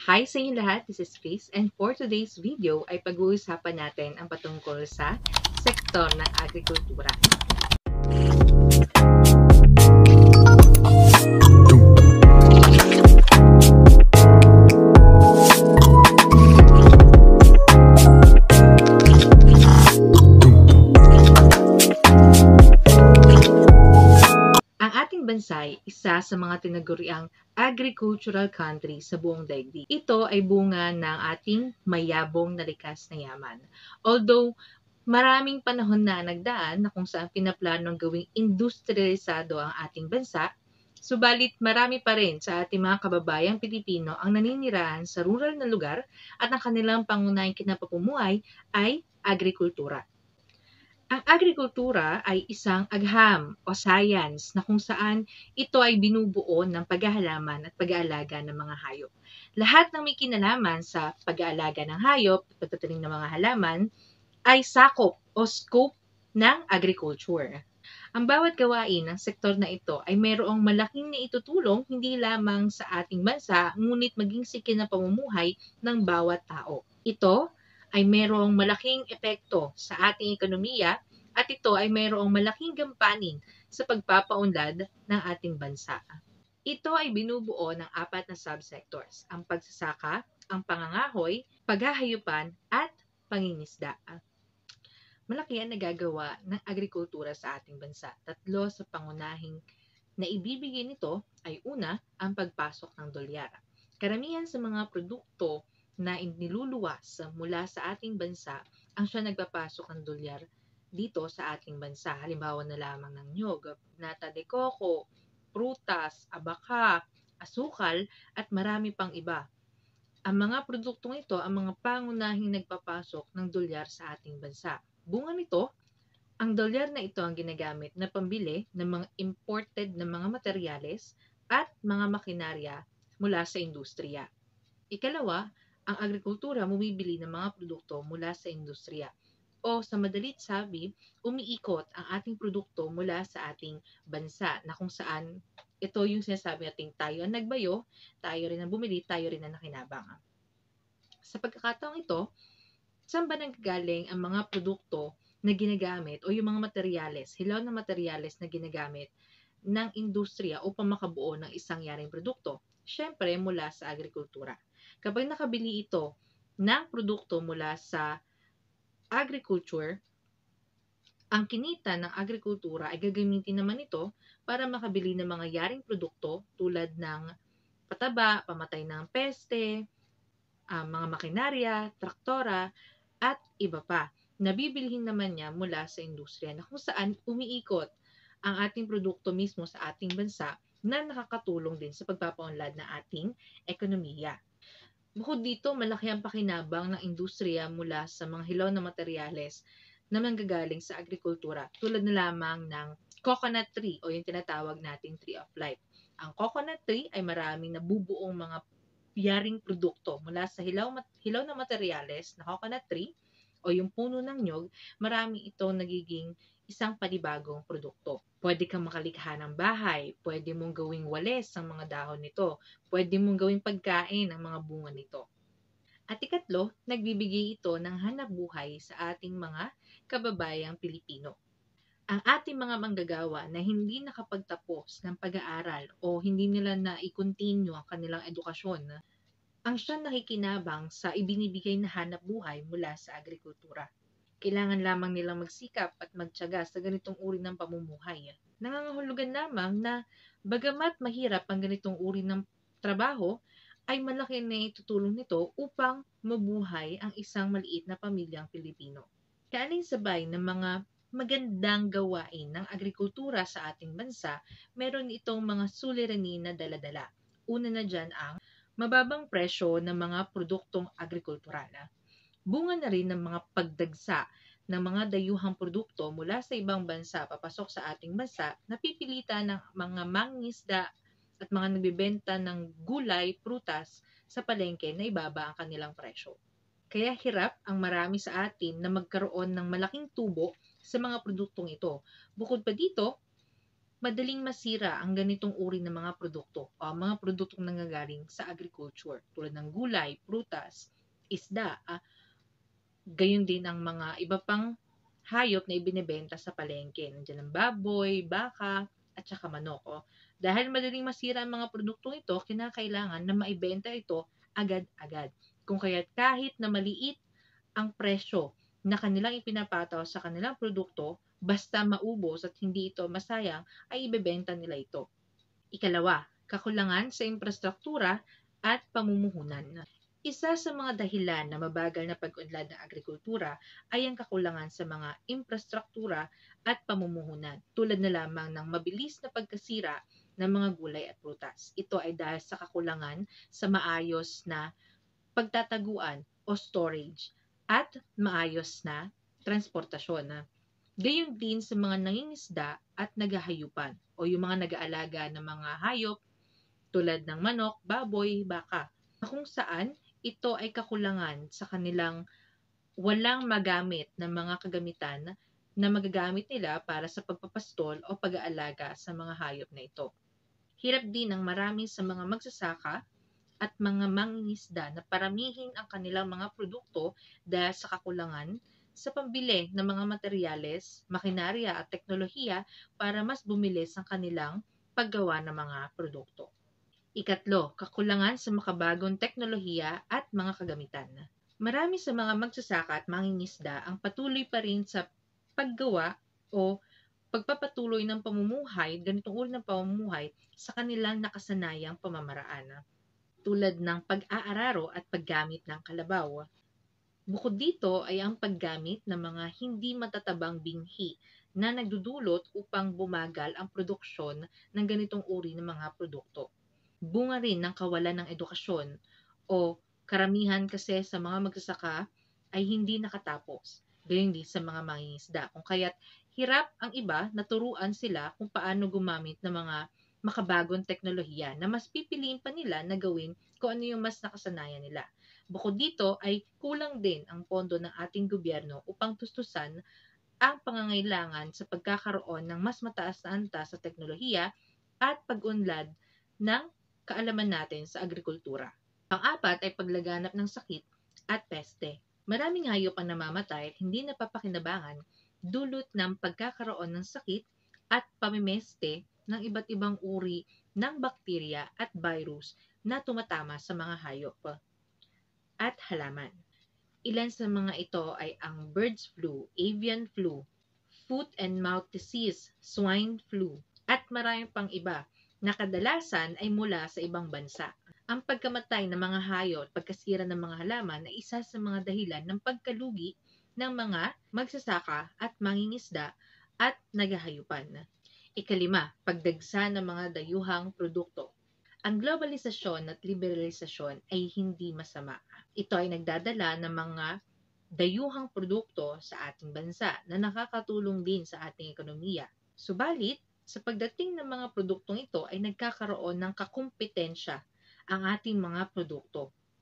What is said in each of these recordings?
Hi sa inyo lahat, this is Chris, and for today's video ay pag-uusapan natin ang patungkol sa sektor ng agrikultura. Ang ating bansa ay isa sa mga tinaguriang agricultural country sa buong daigdig. Ito ay bunga ng ating mayabong na likas na yaman. Although maraming panahon na nagdaan na kung saan pinaplanong gawing industrialisado ang ating bansa, subalit marami pa rin sa ating mga kababayang Pilipino ang naninirahan sa rural na lugar at ang kanilang pangunahing kinapamumuhay ay agrikultura. Ang agrikultura ay isang agham o science na kung saan ito ay binubuo ng paghahalaman at pag-aalaga ng mga hayop. Lahat ng may kinalaman sa pag-aalaga ng hayop at pagtatanim ng mga halaman ay sakop o scope ng agriculture. Ang bawat gawain ng sektor na ito ay mayroong malaking naitutulong hindi lamang sa ating bansa ngunit maging sa kinapamumuhay ng bawat tao. Ito ay mayroong malaking epekto sa ating ekonomiya at ito ay mayroong malaking gampanin sa pagpapaunlad ng ating bansa. Ito ay binubuo ng 4 na subsectors, ang pagsasaka, ang pangangahoy, paghahayupan at pangingisda. Malaki ang nagagawa ng agrikultura sa ating bansa. 3 sa pangunahing na ibibigay nito ay una, ang pagpasok ng dolyar. Karamihan sa mga produkto na iniluluwas mula sa ating bansa ang siya nagpapasok ng dolyar dito sa ating bansa. Halimbawa na lamang ng nyog, nata de coco, prutas, abaka, asukal at marami pang iba. Ang mga produktong ito ang mga pangunahing nagpapasok ng dolyar sa ating bansa. Bunga nito, ang dolyar na ito ang ginagamit na pambili ng mga imported na mga materyales at mga makinarya mula sa industriya. Ikalawa, ang agrikultura bumibili ng mga produkto mula sa industriya. O sa madalit sabi, umiikot ang ating produkto mula sa ating bansa na kung saan ito yung sinasabi natin tayo ang nagbayo, tayo rin ang bumili, tayo rin ang nakinabang. Sa pagkakataong ito, saan ba nanggagaling ang mga produkto na ginagamit o yung mga materyales, hilaw na materyales na ginagamit ng industriya upang makabuo ng isang yaring produkto? Siyempre, mula sa agrikultura. Kapag nakabili ito ng produkto mula sa agriculture, ang kinita ng agrikultura ay gagamitin naman ito para makabili ng mga yaring produkto tulad ng pataba, pamatay ng peste, mga makinarya, traktora, at iba pa. Nabibilhin naman niya mula sa industriya na kung saan umiikot ang ating produkto mismo sa ating bansa na nakakatulong din sa pagpapaunlad ng ating ekonomiya. Bukod dito, malaki ang pakinabang ng industriya mula sa mga hilaw na materyales na manggagaling sa agrikultura tulad na lamang ng coconut tree o yung tinatawag nating tree of life. Ang coconut tree ay maraming nabubuong mga yaring produkto mula sa hilaw na materyales na coconut tree o yung puno ng nyog, marami ito nagiging isang panibagong produkto. Pwede kang makalikha ng bahay, pwede mong gawing walis ang mga dahon nito, pwede mong gawing pagkain ang mga bunga nito. At ikatlo, nagbibigay ito ng hanapbuhay sa ating mga kababayang Pilipino. Ang ating mga manggagawa na hindi nakapagtapos ng pag-aaral o hindi nila na i-continue ang kanilang edukasyon, ang siyang nakikinabang sa ibinibigay na hanapbuhay mula sa agrikultura. Kailangan lamang nilang magsikap at magtiyaga sa ganitong uri ng pamumuhay. Nangangahulugan lamang na bagamat mahirap ang ganitong uri ng trabaho, ay malaki na itutulong nito upang mabuhay ang isang maliit na pamilyang Pilipino. Kaalinsabay ng mga magandang gawain ng agrikultura sa ating bansa, meron itong mga suliranin na dala-dala. Una na dyan ang mababang presyo ng mga produktong agrikultural. Bunga na rin ng mga pagdagsa ng mga dayuhang produkto mula sa ibang bansa papasok sa ating bansa, napipilitan ng mga mangingisda at mga nagbebenta ng gulay, prutas sa palengke na ibaba ang kanilang presyo. Kaya hirap ang marami sa atin na magkaroon ng malaking tubo sa mga produktong ito. Bukod pa dito, madaling masira ang ganitong uri ng mga produkto o mga produktong nanggagaling sa agriculture tulad ng gulay, prutas, isda, gayon din ang mga iba pang hayop na ibinebenta sa palengke. Nandiyan ang baboy, baka, at saka manok. Dahil madaling masira ang mga produktong ito, kinakailangan na maibenta ito agad-agad. Kung kaya't kahit na maliit ang presyo na kanilang ipinapataw sa kanilang produkto, basta maubos at hindi ito masayang, ay ibebenta nila ito. Ikalawa, kakulangan sa infrastruktura at pamumuhunan. Isa sa mga dahilan na mabagal na pag-unlad ng agrikultura ay ang kakulangan sa mga infrastruktura at pamumuhunan, tulad na lamang ng mabilis na pagkasira ng mga gulay at prutas. Ito ay dahil sa kakulangan sa maayos na pagtataguan o storage at maayos na transportasyon. Gayon din sa mga nangingisda at naghahayupan o yung mga nag-aalaga ng mga hayop tulad ng manok, baboy, baka, kung saan ito ay kakulangan sa kanilang walang magamit ng mga kagamitan na magagamit nila para sa pagpapastol o pag-aalaga sa mga hayop na ito. Hirap din ng marami sa mga magsasaka at mga mangingisda na paramihin ang kanilang mga produkto dahil sa kakulangan sa pambili ng mga materyales, makinarya at teknolohiya para mas bumilis ang kanilang paggawa ng mga produkto. Ikatlo, kakulangan sa makabagong teknolohiya at mga kagamitan. Marami sa mga magsasaka at mangingisda ang patuloy pa rin sa paggawa o pagpapatuloy ng pamumuhay, ganitong uri ng pamumuhay sa kanilang nakasanayang pamamaraan, tulad ng pag-aararo at paggamit ng kalabaw. Bukod dito ay ang paggamit ng mga hindi matatabang binhi na nagdudulot upang bumagal ang produksyon ng ganitong uri ng mga produkto. Bunga rin ng kawalan ng edukasyon o karamihan kasi sa mga magsasaka ay hindi nakatapos. Gayon din sa mga mangingisda. Kung kaya't hirap ang iba na turuan sila kung paano gumamit ng mga makabagong teknolohiya na mas pipiliin pa nila na gawin kung ano yung mas nakasanayan nila. Bukod dito ay kulang din ang pondo ng ating gobyerno upang tustusan ang pangangailangan sa pagkakaroon ng mas mataas na antas sa teknolohiya at pag-unlad ng kaalaman natin sa agrikultura. Pang-apat ay paglaganap ng sakit at peste. Maraming hayop ang namamatay at hindi napapakinabangan dulot ng pagkakaroon ng sakit at pamimeste ng iba't ibang uri ng bakterya at virus na tumatama sa mga hayop at halaman. Ilan sa mga ito ay ang bird's flu, avian flu, foot and mouth disease, swine flu, at marami pang iba na kadalasan ay mula sa ibang bansa. Ang pagkamatay ng mga hayop at pagkasira ng mga halaman ay isa sa mga dahilan ng pagkalugi ng mga magsasaka at mangingisda at naghahayupan. Ikalima, pagdagsa ng mga dayuhang produkto. Ang globalisasyon at liberalisasyon ay hindi masama. Ito ay nagdadala ng mga dayuhang produkto sa ating bansa na nakakatulong din sa ating ekonomiya. Subalit, sa pagdating ng mga produktong ito ay nagkakaroon ng kakumpetensya ang ating mga produkto.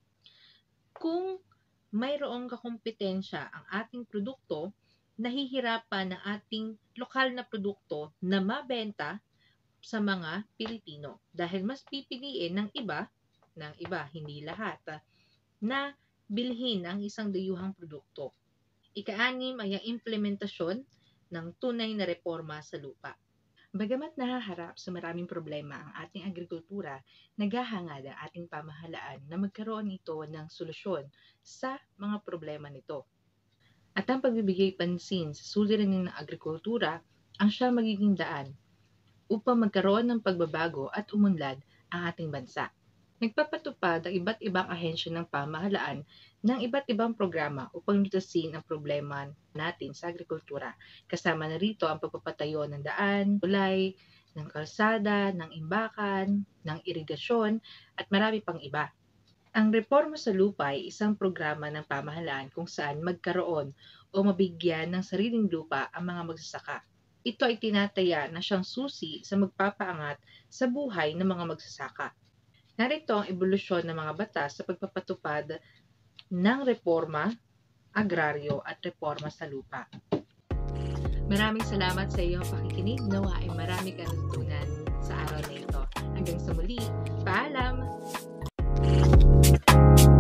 Kung mayroong kakumpetensya ang ating produkto, nahihirapan ang ating lokal na produkto na mabenta sa mga Pilipino dahil mas pipiliin ng iba, hindi lahat, na bilhin ang isang dayuhang produkto. Ika-anim ay ang implementasyon ng tunay na reforma sa lupa. Bagamat nahaharap sa maraming problema ang ating agrikultura, naghahangad ang ating pamahalaan na magkaroon ito ng solusyon sa mga problema nito. At ang pagbibigay pansin sa suliranin ng agrikultura ang siyang magiging daan upang magkaroon ng pagbabago at umunlad ang ating bansa. Nagpapatupad ang iba't ibang ahensya ng pamahalaan ng iba't ibang programa upang lutasin ang problema natin sa agrikultura. Kasama na rito ang pagpapatayo ng daan, tulay, ng kalsada, ng imbakan, ng irigasyon, at marami pang iba. Ang reforma sa lupa ay isang programa ng pamahalaan kung saan magkaroon o mabigyan ng sariling lupa ang mga magsasaka. Ito ay tinataya na siyang susi sa magpapaangat sa buhay ng mga magsasaka. Narito ang ebolusyon ng mga batas sa pagpapatupad ng reforma agraryo at reforma sa lupa. Maraming salamat sa iyong pakikinig. Nawa ay marami kang natutunan sa araw na ito. Hanggang sa muli, paalam!